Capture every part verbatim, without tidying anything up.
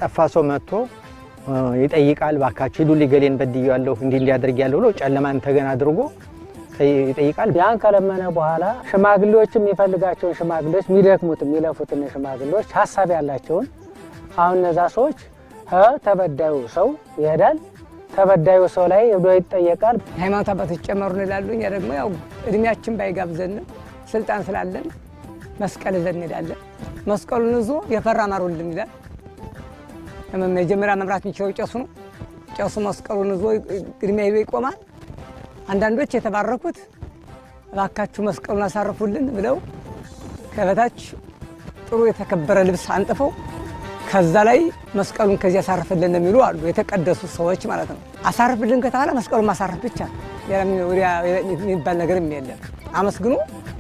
ያጠፋ ሰው መጥቶ ይጠይቃል ባካችሁ ዱሊ ገሌን በድያለሁ እንዲ እንዲያደርግ ያለው ብሎ ጨለማን ተገና አድርጎ ይጠይቃል ያን ከለመነ በኋላ ሽማግሌዎችም ይፈልጋቸው ሽማግሌዎች ሚደክሙት ሚለፉትን ሽማግሌዎች ሐሳብ ያላቸው አሁን እነዛ ሰዎች ሀ ተበዳዩ ሰው ይሄዳል ተበዳዩ ሰው ላይ ወዶ ይጠየቃል ሃይማኖት አባቶች ጨመሩን ይላሉኝ ደግሞ ያው እድሜያችን ባይጋብዘን ስልጣን ስላለን መስቀል ዘን ይላል መስቀሉን ይዞ የፈራ ማሩልን ይላል መጀመሪያ መምራት የሚችለው ጨሱ ነው ጨሱ መስቀሉን ይዞ እድሜው ይቆማል አንዳንዶች የተባረኩት ባካችሁ መስቀሉን አሳርፉልን ብለው ከበታች ጥሩ የተከበረ ልብስ አንጥፈው ከዛ ላይ መስቀሉን ከዚህ አሳርፈልን የሚሉ አሉ የተቀደሱ ሰዎች ማለት ነው አሳርፍልን ከተባለ መስቀሉን ማሳረፍ ብቻ ወዲያ የሚባል ነገርም የለም አመስግኑ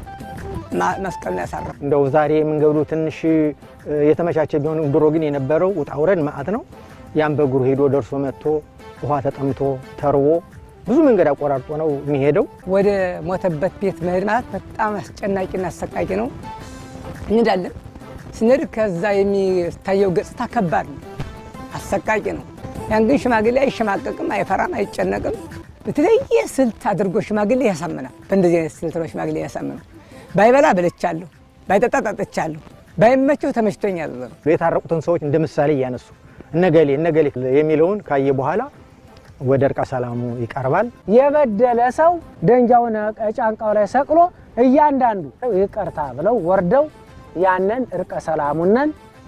መስቀሉን ያሳርፍ እንደው ዛሬ መንገዱ ትንሽ የተመቻቸ ቢሆን ድሮ ግን የነበረው ውጣውረን ማአት ነው ያን በእግሩ ሄዶ ደርሶ መጥቶ ውሃ ተጠምቶ ተርቦ ብዙ መንገድ አቆራርጦ ነው የሚሄደው ወደ ሞተበት ቤት መሄድ ማለት በጣም አስጨናቂና አሰቃቂ ነው እንዴዳለን ስንሄድ ከዛ የሚታየው ገጽታ ከባድ ነው አሰቃቂ ነው ያን ግን ሽማግሌ አይሸማቀቅም አይፈራም አይጨነቅም በተለየ ስልት አድርጎ ሽማግሌ ያሳምናል በእንደዚህ አይነት ስልት ነው ሽማግሌ ያሳምናል ባይበላ በለቻለሁ ባይጠጣ ጠጥቻለሁ ባይመቸው ተመችቶኛል የታረቁትን ሰዎች እንደምሳሌ ያነሱ እነገሌ እነገሌ የሚለውን ካየ በኋላ ወደ እርቀ ሰላሙ ይቀርባል የበደለ ሰው ደንጃውን ጫንቃው ላይ ሰቅሎ እያንዳንዱ ይቅርታ ብለው ወርደው ያንን እርቀ ሰላሙነን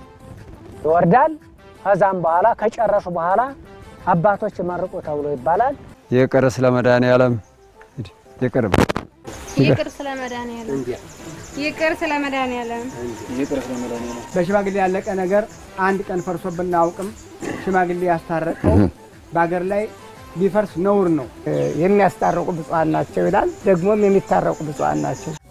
ይወርዳል ከዛም በኋላ ከጨረሱ በኋላ አባቶች መርቆ ተብሎ ይባላል ይቅር ስለመዳን ያለም ይቅር ይቅር ስለመዳን ያለም ይቅር ስለመዳን ያለም ይቅር ስለመዳን ያለም በሽማግሌ ያለቀ ነገር አንድ ቀን ፈርሶብና አውቅም ሽማግሌ ያስታረቀው ባገር ላይ ቢፈርስ ነውር ነው የሚያስታረቁ ብፁዓን ናቸው ይላል ደግሞም የሚታረቁ ብፁዓን ናቸው